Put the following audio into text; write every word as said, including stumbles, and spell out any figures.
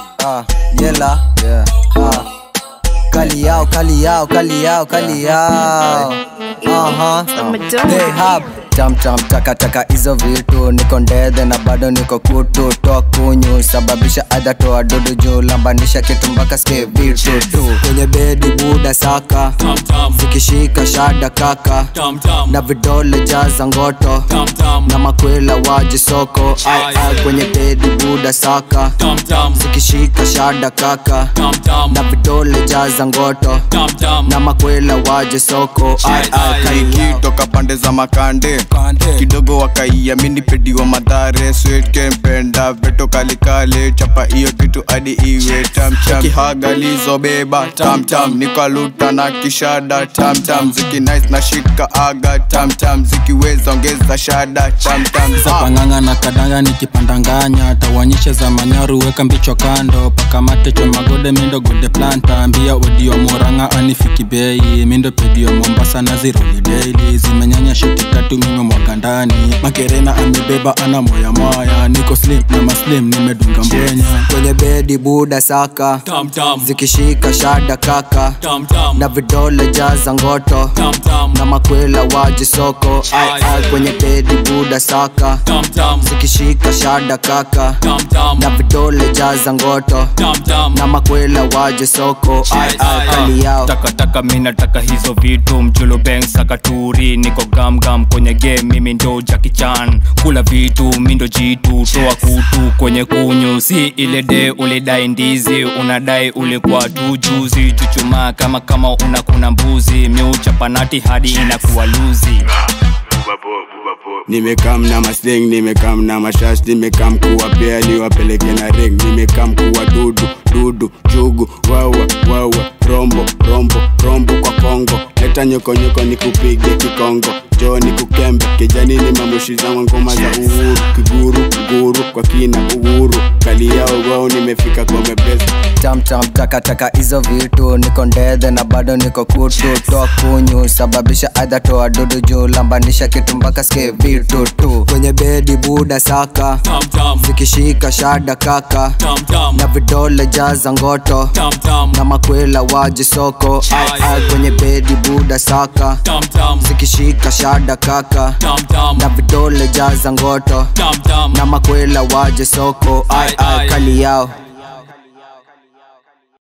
Ah, yela, yeah, ah. Kali yao, kali yao, kali yao, kali yao. Uh-huh, they have Tam tam taka taka hizo vitu. Niko ndede na bado niko kutu. Toa kunyu, sababisha adha toa dudu juu. Lambanisha kitu mpaka ske vitu tu. Kwenye bedi buda saka zikishika shada kaka na vidole jaza ngoto na makwela waji soko. Ai ai kwenye bedi buda saka zikishika shada kaka na vidole jaza ngoto na makwela waji soko. Ai ai kaiki toka pande za makande kidogo wakaia mini pedi wa madhare. SweetKidd mpenda veto kalikale chapa iyo kitu adi iwe tam tam. Kihaga lizo beba tam tam nikaluta na kishada tam tam. Ziki nice na shika aga tam tam zikiweza ongeza shada tam tam. Zapanganga na kadanga nikipandanganya tawanyisha za manyaru weka mbicho kando paka mate choma gode mindo gode planta. Ambia audio moranga anifiki bei mindo pedio Mombasa na zero daily. Zimenyanya shoti tatu mimi mwagandani makerena amebeba ana moya moya. Niko slim na maslim nimedunga mbwenya. Kwenye bedi buda saka tam tam zikishika shada kaka tam tam na vidole jaza ngoto tam tam na makwela waji soko. Ai ai kwenye bedi buda saka tam tam zikishika shada kaka tam tam na vidole jaza ngoto tam tam na makwela waji soko. Ai ai kali yao taka taka mina taka hizo vitu. Mjulu bang saka turi niko gam gam kwenye game mimi ndo Jackie Chan. Kula vitu mindo jitu toa kutu kwenye kunyu. Si ile de ulidai ndizi unadai ulikuwa tu juzi. Chuchuma kama kama unakuna mbuzi miucha panati hadi inakuwa luzi. Nimekam na masling, nimekam na mashash, nimekam kuwa peli wapeleke na ring. Nimekam kuwa dudu, dudu, jugu, wawa, wawa, rombo, rombo, rombo kwa Kongo. Leta nyoko nyoko nikupige kikongo. Jo nikukembe, kijani ni mamushi za ngoma za uhuru. Kiguru, guru, kwa kina uhuru. Kali yao wao nimefika kwa mebezi. Tam tam taka taka hizo vitu. Niko ndede na bado niko kutu. Toa kunyu, sababisha adha toa dudu juu. Lambanisha kitu mpaka ske vitu tu. Kwenye bedi buda saka zikishika shada kaka na vidole jaza ngoto na makwela waji soko. Ai ai kwenye bedi buda saka zikishika shada kaka na vidole jaza ngoto na makwela waji soko. Ai ai kali yao.